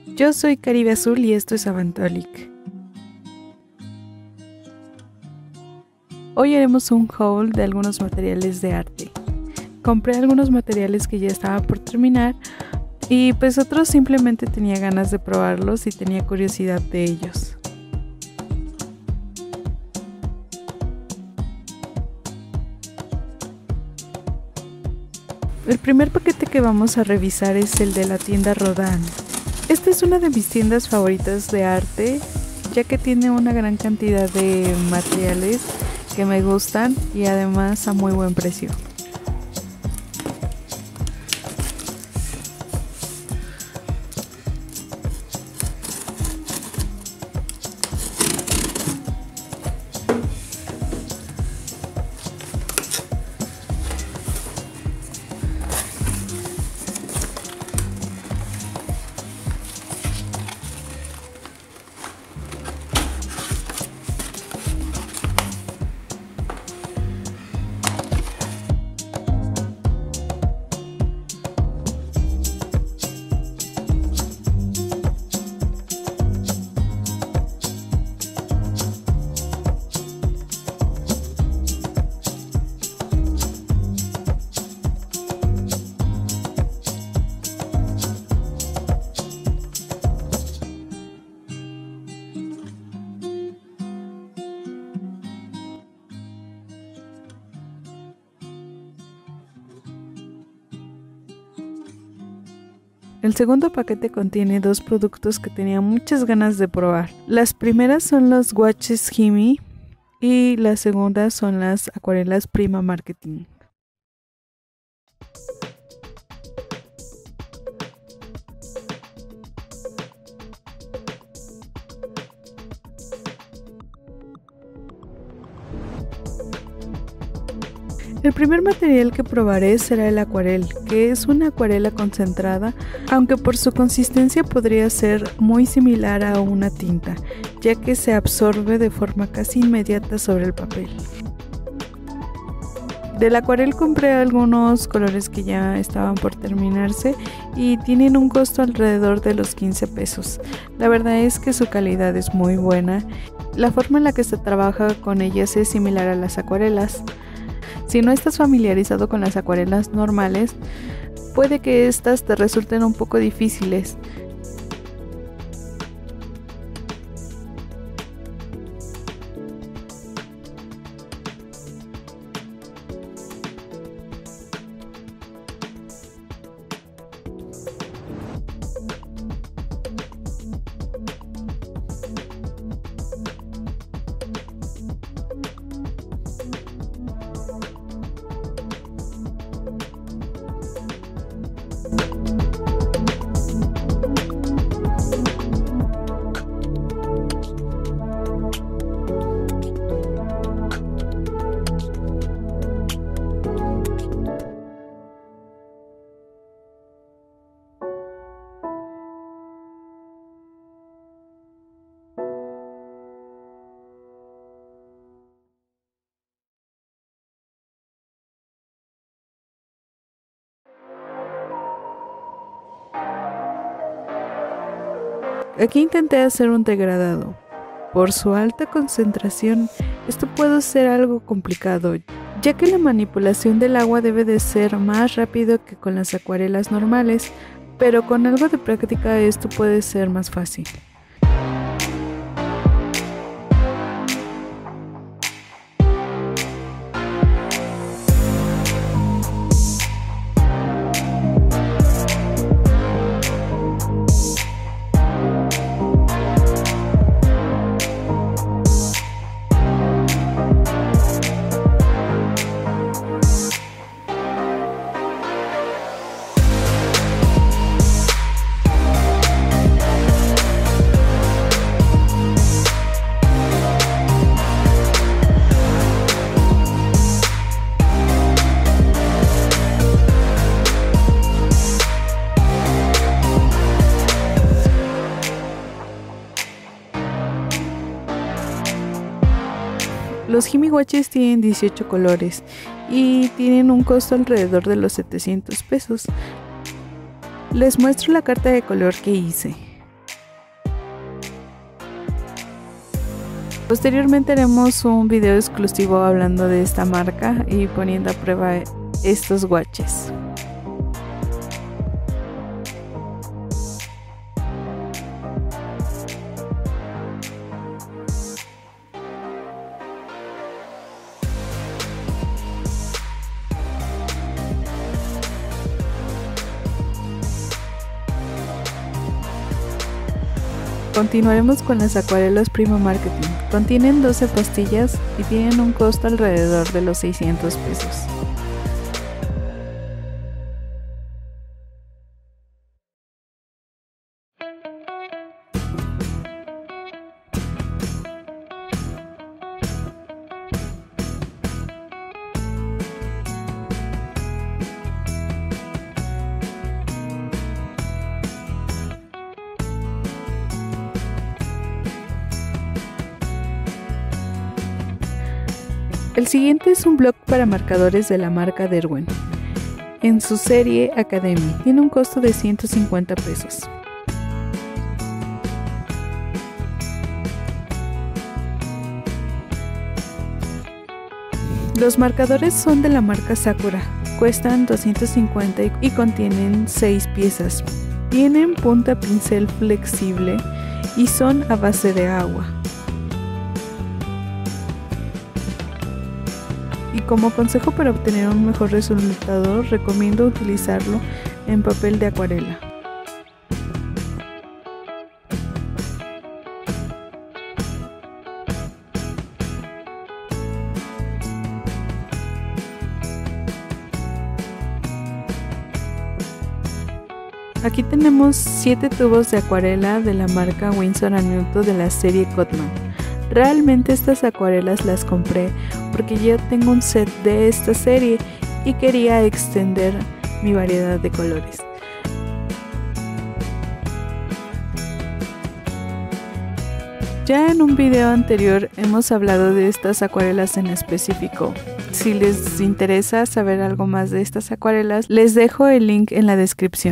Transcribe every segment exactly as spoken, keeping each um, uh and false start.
Yo soy Caribe Azul y esto es Avantolic. Hoy haremos un haul de algunos materiales de arte. Compré algunos materiales que ya estaban por terminar y pues otros simplemente tenía ganas de probarlos y tenía curiosidad de ellos. El primer paquete que vamos a revisar es el de la tienda Rodin. Esta es una de mis tiendas favoritas de arte, ya que tiene una gran cantidad de materiales que me gustan y además a muy buen precio. El segundo paquete contiene dos productos que tenía muchas ganas de probar. Las primeras son los guaches Himi y la segunda son las acuarelas Prima Marketing. El primer material que probaré será el acuarel, que es una acuarela concentrada, aunque por su consistencia podría ser muy similar a una tinta, ya que se absorbe de forma casi inmediata sobre el papel. Del acuarel compré algunos colores que ya estaban por terminarse y tienen un costo alrededor de los quince pesos. La verdad es que su calidad es muy buena. La forma en la que se trabaja con ellas es similar a las acuarelas. Si no estás familiarizado con las acuarelas normales, puede que estas te resulten un poco difíciles. Aquí intenté hacer un degradado. Por su alta concentración, esto puede ser algo complicado, ya que la manipulación del agua debe de ser más rápido que con las acuarelas normales, pero con algo de práctica esto puede ser más fácil. Los Himi-guaches tienen dieciocho colores y tienen un costo alrededor de los setecientos pesos. Les muestro la carta de color que hice. Posteriormente haremos un video exclusivo hablando de esta marca y poniendo a prueba estos watches. Continuaremos con las acuarelas Prima Marketing. Contienen doce pastillas y tienen un costo alrededor de los seiscientos pesos. El siguiente es un blog para marcadores de la marca Derwent, en su serie Academy. Tiene un costo de ciento cincuenta pesos. Los marcadores son de la marca Sakura, cuestan doscientos cincuenta y contienen seis piezas. Tienen punta pincel flexible y son a base de agua. Y como consejo para obtener un mejor resultado, recomiendo utilizarlo en papel de acuarela. Aquí tenemos siete tubos de acuarela de la marca Winsor and Newton de la serie Cotman. Realmente estas acuarelas las compré porque yo tengo un set de esta serie y quería extender mi variedad de colores. Ya en un video anterior hemos hablado de estas acuarelas en específico. Si les interesa saber algo más de estas acuarelas, les dejo el link en la descripción.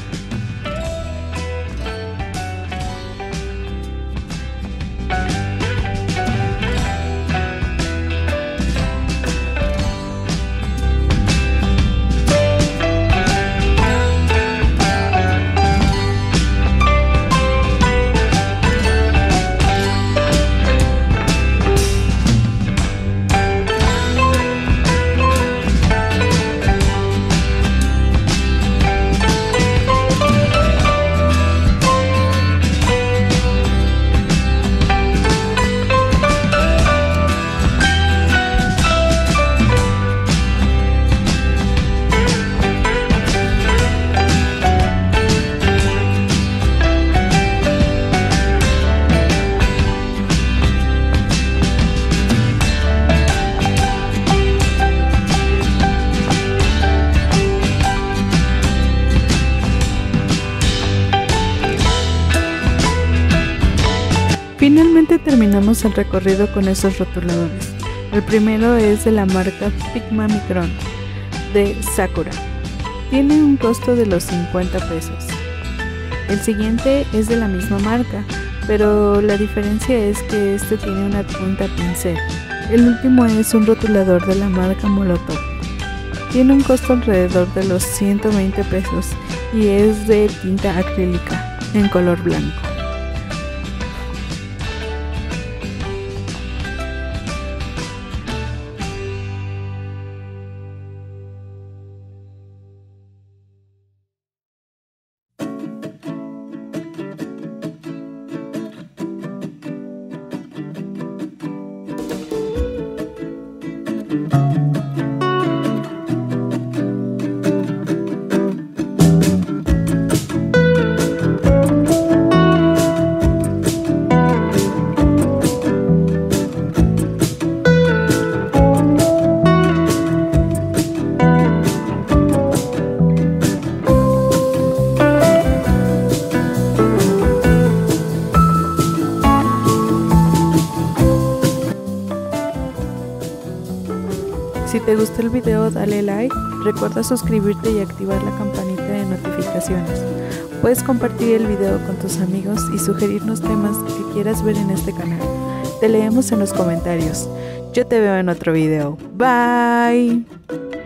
Finalmente terminamos el recorrido con estos rotuladores. El primero es de la marca Pigma Micron de Sakura. Tiene un costo de los cincuenta pesos. El siguiente es de la misma marca, pero la diferencia es que este tiene una punta pincel. El último es un rotulador de la marca Molotov. Tiene un costo alrededor de los ciento veinte pesos y es de tinta acrílica en color blanco. Si te gustó el video, dale like, recuerda suscribirte y activar la campanita de notificaciones. Puedes compartir el video con tus amigos y sugerirnos temas que quieras ver en este canal. Te leemos en los comentarios. Yo te veo en otro video. Bye.